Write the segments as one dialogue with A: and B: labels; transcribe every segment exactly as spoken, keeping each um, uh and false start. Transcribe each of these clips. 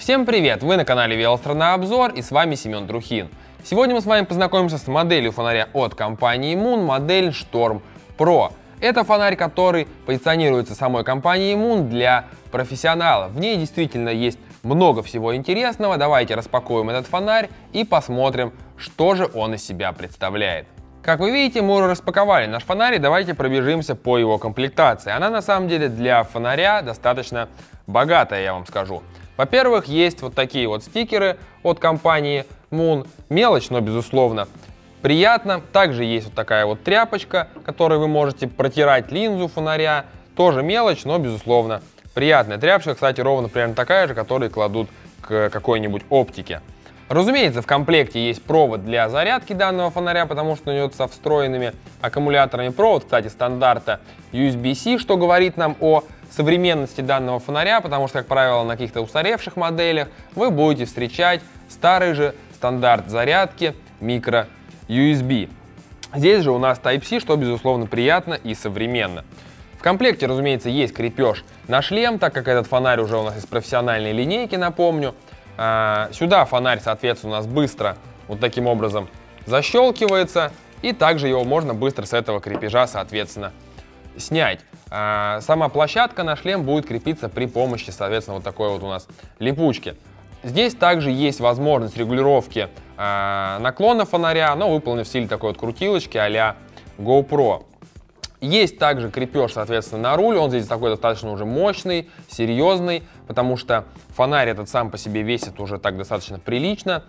A: Всем привет! Вы на канале Велострана-обзор и с вами Семен Трухин. Сегодня мы с вами познакомимся с моделью фонаря от компании Moon, модель Storm Pro. Это фонарь, который позиционируется самой компанией Moon для профессионалов. В ней действительно есть много всего интересного. Давайте распакуем этот фонарь и посмотрим, что же он из себя представляет. Как вы видите, мы уже распаковали наш фонарь, и давайте пробежимся по его комплектации. Она на самом деле для фонаря достаточно богатая, я вам скажу. Во-первых, есть вот такие вот стикеры от компании Moon. Мелочь, но безусловно приятно. Также есть вот такая вот тряпочка, которой вы можете протирать линзу фонаря. Тоже мелочь, но безусловно приятная. Тряпочка, кстати, ровно примерно такая же, которую кладут к какой-нибудь оптике. Разумеется, в комплекте есть провод для зарядки данного фонаря, потому что он идет со встроенными аккумуляторами. Провод, кстати, стандарта ю эс би-C, что говорит нам о современности данного фонаря, потому что, как правило, на каких-то устаревших моделях вы будете встречать старый же стандарт зарядки микро ю эс би. Здесь же у нас Type-C, что, безусловно, приятно и современно. В комплекте, разумеется, есть крепеж на шлем, так как этот фонарь уже у нас из профессиональной линейки, напомню. Сюда фонарь, соответственно, у нас быстро вот таким образом защелкивается, и также его можно быстро с этого крепежа, соответственно, снять. Сама площадка на шлем будет крепиться при помощи, соответственно, вот такой вот у нас липучки. Здесь также есть возможность регулировки наклона фонаря, но выполнен в стиле такой вот крутилочки а-ля GoPro. Есть также крепеж, соответственно, на руль. Он здесь такой достаточно уже мощный, серьезный, потому что фонарь этот сам по себе весит уже так достаточно прилично.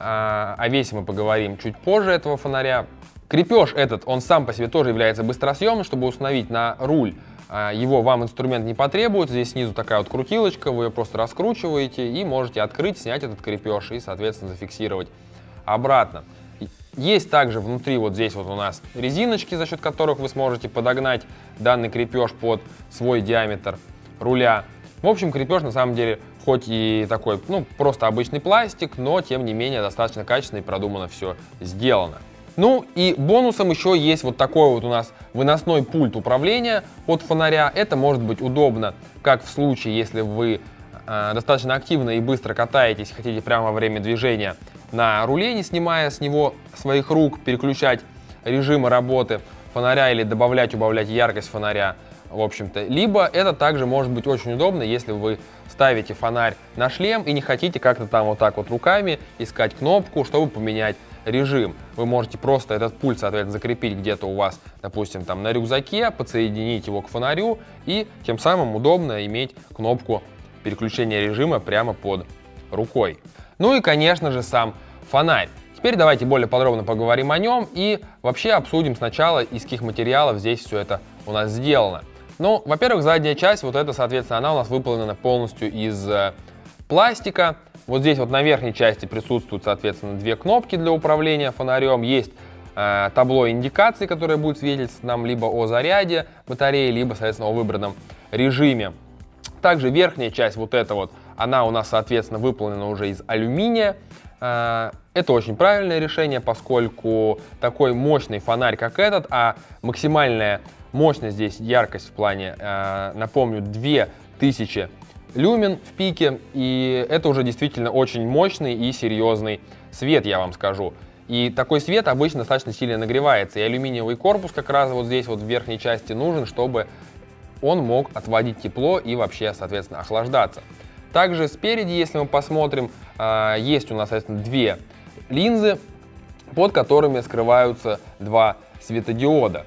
A: О весе мы поговорим чуть позже этого фонаря. Крепеж этот, он сам по себе тоже является быстросъемным. Чтобы установить на руль его, вам инструмент не потребуется. Здесь снизу такая вот крутилочка, вы ее просто раскручиваете и можете открыть, снять этот крепеж и, соответственно, зафиксировать обратно. Есть также внутри вот здесь вот у нас резиночки, за счет которых вы сможете подогнать данный крепеж под свой диаметр руля. В общем, крепеж на самом деле хоть и такой, ну, просто обычный пластик, но тем не менее достаточно качественно и продуманно все сделано. Ну и бонусом еще есть вот такой вот у нас выносной пульт управления от фонаря. Это может быть удобно как в случае, если вы э, достаточно активно и быстро катаетесь, хотите прямо во время движения на руле, не снимая с него своих рук, переключать режимы работы фонаря или добавлять, убавлять яркость фонаря, в общем-то. Либо это также может быть очень удобно, если вы ставите фонарь на шлем и не хотите как-то там вот так вот руками искать кнопку, чтобы поменять режим. Вы можете просто этот пульт, соответственно, закрепить где-то у вас, допустим, там на рюкзаке, подсоединить его к фонарю и тем самым удобно иметь кнопку переключения режима прямо под рукой. Ну и, конечно же, сам фонарь. Теперь давайте более подробно поговорим о нем и вообще обсудим сначала, из каких материалов здесь все это у нас сделано. Ну, во-первых, задняя часть, вот это, соответственно, она у нас выполнена полностью из э, пластика. Вот здесь вот на верхней части присутствуют, соответственно, две кнопки для управления фонарем. Есть э, табло индикаций, которое будет свидетельствовать нам либо о заряде батареи, либо, соответственно, о выбранном режиме. Также верхняя часть, вот эта вот, она у нас, соответственно, выполнена уже из алюминия. Это очень правильное решение, поскольку такой мощный фонарь, как этот, а максимальная мощность здесь, яркость в плане, напомню, две тысячи люмен в пике, и это уже действительно очень мощный и серьезный свет, я вам скажу. И такой свет обычно достаточно сильно нагревается, и алюминиевый корпус как раз вот здесь вот в верхней части нужен, чтобы он мог отводить тепло и вообще, соответственно, охлаждаться. Также спереди, если мы посмотрим, есть у нас, соответственно, две линзы, под которыми скрываются два светодиода.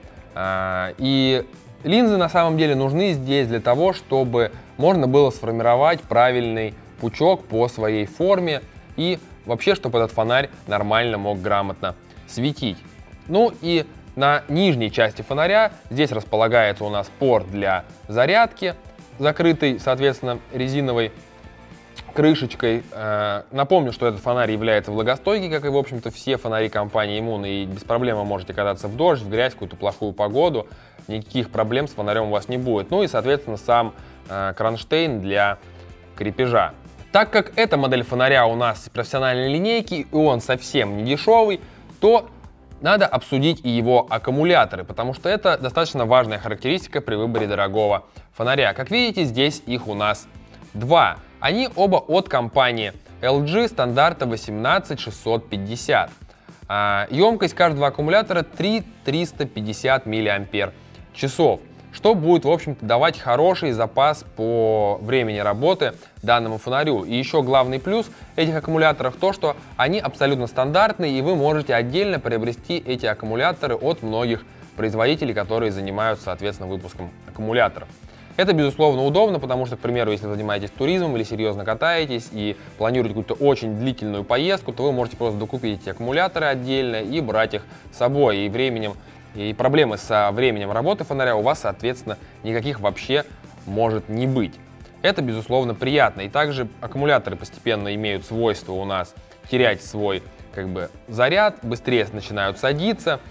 A: И линзы на самом деле нужны здесь для того, чтобы можно было сформировать правильный пучок по своей форме и вообще, чтобы этот фонарь нормально мог грамотно светить. Ну и на нижней части фонаря здесь располагается у нас порт для зарядки, закрытый, соответственно, резиновой крышечкой. Напомню, что этот фонарь является влагостойкий, как и, в общем-то, все фонари компании Moon, и без проблем вы можете кататься в дождь, в грязь, в какую-то плохую погоду, никаких проблем с фонарем у вас не будет. Ну и, соответственно, сам кронштейн для крепежа. Так как эта модель фонаря у нас из профессиональной линейки, и он совсем не дешевый, то надо обсудить и его аккумуляторы, потому что это достаточно важная характеристика при выборе дорогого фонаря. Как видите, здесь их у нас два. Они оба от компании эл джи стандарта восемнадцать шестьсот пятьдесят. А, емкость каждого аккумулятора три тысячи триста пятьдесят миллиампер-часов, что будет, в общем-то, давать хороший запас по времени работы данному фонарю. И еще главный плюс этих аккумуляторов то, что они абсолютно стандартные, и вы можете отдельно приобрести эти аккумуляторы от многих производителей, которые занимаются, соответственно, выпуском аккумуляторов. Это, безусловно, удобно, потому что, к примеру, если вы занимаетесь туризмом или серьезно катаетесь и планируете какую-то очень длительную поездку, то вы можете просто докупить эти аккумуляторы отдельно и брать их с собой. И временем, и проблемы со временем работы фонаря у вас, соответственно, никаких вообще может не быть. Это, безусловно, приятно. И также аккумуляторы постепенно имеют свойство у нас терять свой, как бы, заряд, быстрее начинают садиться,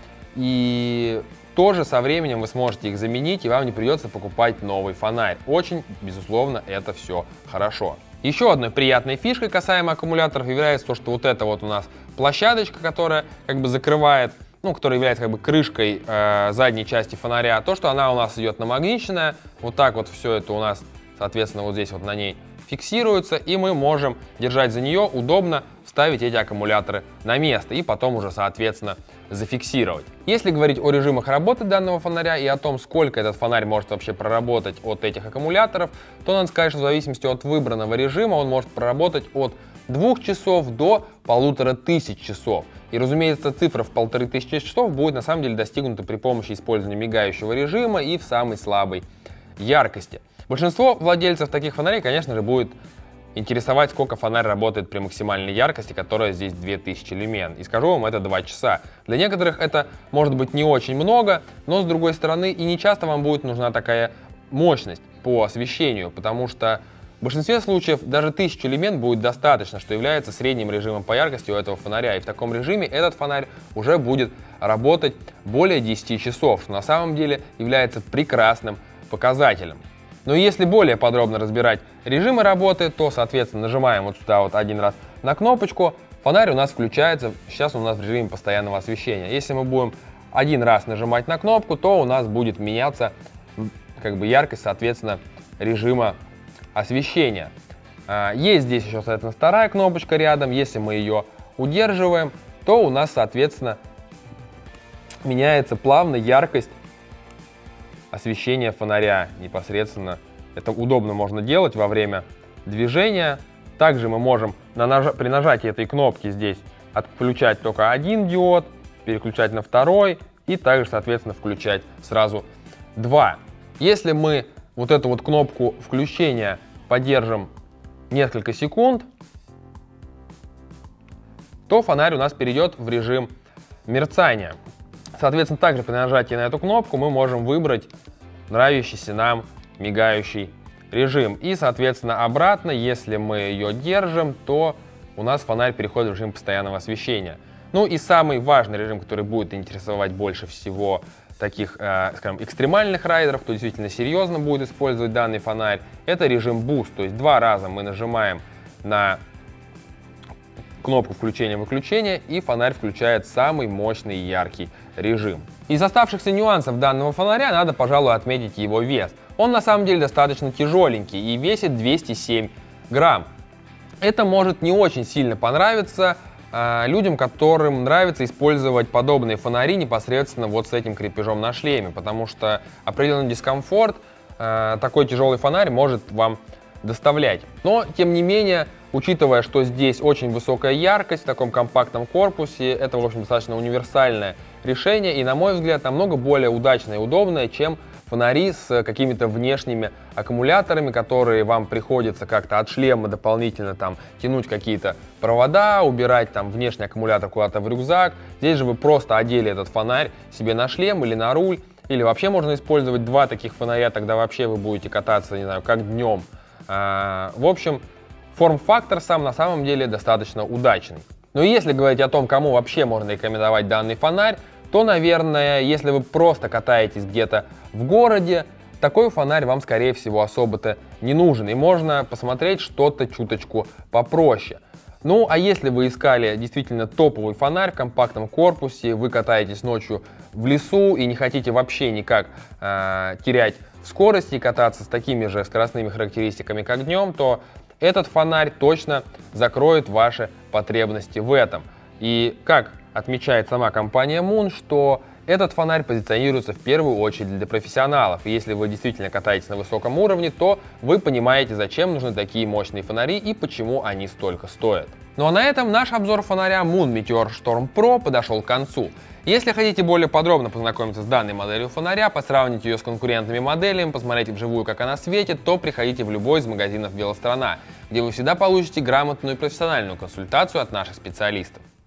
A: и тоже со временем вы сможете их заменить, и вам не придется покупать новый фонарь. Очень, безусловно, это все хорошо. Еще одной приятной фишкой касаемо аккумуляторов является то, что вот эта вот у нас площадочка, которая как бы закрывает, ну, которая является как бы крышкой э, задней части фонаря, то, что она у нас идет намагниченная, вот так вот все это у нас, соответственно, вот здесь вот на ней фиксируется, и мы можем держать за нее, удобно вставить эти аккумуляторы на место и потом уже, соответственно, зафиксировать. Если говорить о режимах работы данного фонаря и о том, сколько этот фонарь может вообще проработать от этих аккумуляторов, то надо сказать, что в зависимости от выбранного режима он может проработать от двух часов до полутора тысяч часов. И, разумеется, цифра в полторы тысячи часов будет на самом деле достигнута при помощи использования мигающего режима и в самой слабой яркости. Большинство владельцев таких фонарей, конечно же, будет интересовать, сколько фонарь работает при максимальной яркости, которая здесь две тысячи люмен. И скажу вам, это два часа. Для некоторых это может быть не очень много, но с другой стороны и не часто вам будет нужна такая мощность по освещению, потому что в большинстве случаев даже тысячи люмен будет достаточно, что является средним режимом по яркости у этого фонаря. И в таком режиме этот фонарь уже будет работать более десяти часов, что на самом деле является прекрасным показателем. Но если более подробно разбирать режимы работы, то, соответственно, нажимаем вот сюда вот один раз на кнопочку, фонарь у нас включается, сейчас он у нас в режиме постоянного освещения. Если мы будем один раз нажимать на кнопку, то у нас будет меняться как бы яркость, соответственно, режима освещения. Есть здесь еще, соответственно, вторая кнопочка рядом, если мы ее удерживаем, то у нас, соответственно, меняется плавно яркость освещение фонаря непосредственно. Это удобно можно делать во время движения. Также мы можем на наж... при нажатии этой кнопки здесь отключать только один диод, переключать на второй и также, соответственно, включать сразу два. Если мы вот эту вот кнопку включения подержим несколько секунд, то фонарь у нас перейдет в режим мерцания. Соответственно, также при нажатии на эту кнопку мы можем выбрать нравящийся нам мигающий режим. И, соответственно, обратно, если мы ее держим, то у нас фонарь переходит в режим постоянного освещения. Ну и самый важный режим, который будет интересовать больше всего таких, э, скажем, экстремальных райдеров, кто действительно серьезно будет использовать данный фонарь, это режим Boost. То есть два раза мы нажимаем на кнопку включения-выключения, и фонарь включает самый мощный и яркий режим. Из оставшихся нюансов данного фонаря надо, пожалуй, отметить его вес. Он на самом деле достаточно тяжеленький и весит двести семь грамм. Это может не очень сильно понравиться э, людям, которым нравится использовать подобные фонари непосредственно вот с этим крепежом на шлеме, потому что определенный дискомфорт э, такой тяжелый фонарь может вам доставлять. Но, тем не менее, учитывая, что здесь очень высокая яркость в таком компактном корпусе, это, в общем, достаточно универсальное решение и, на мой взгляд, намного более удачное и удобное, чем фонари с какими-то внешними аккумуляторами, которые вам приходится как-то от шлема дополнительно там тянуть какие-то провода, убирать там внешний аккумулятор куда-то в рюкзак. Здесь же вы просто одели этот фонарь себе на шлем или на руль, или вообще можно использовать два таких фонаря, тогда вообще вы будете кататься, не знаю, как днем. А, в общем, форм-фактор сам на самом деле достаточно удачный. Но если говорить о том, кому вообще можно рекомендовать данный фонарь, то, наверное, если вы просто катаетесь где-то в городе, такой фонарь вам, скорее всего, особо-то не нужен. И можно посмотреть что-то чуточку попроще. Ну, а если вы искали действительно топовый фонарь в компактном корпусе, вы катаетесь ночью в лесу и не хотите вообще никак э, терять в скорости и кататься с такими же скоростными характеристиками, как днем, то этот фонарь точно закроет ваши потребности в этом. И как отмечает сама компания Moon, что этот фонарь позиционируется в первую очередь для профессионалов. И если вы действительно катаетесь на высоком уровне, то вы понимаете, зачем нужны такие мощные фонари и почему они столько стоят. Ну а на этом наш обзор фонаря Moon Meteor Storm Pro подошел к концу. Если хотите более подробно познакомиться с данной моделью фонаря, посравнить ее с конкурентными моделями, посмотреть вживую, как она светит, то приходите в любой из магазинов Велострана, где вы всегда получите грамотную и профессиональную консультацию от наших специалистов.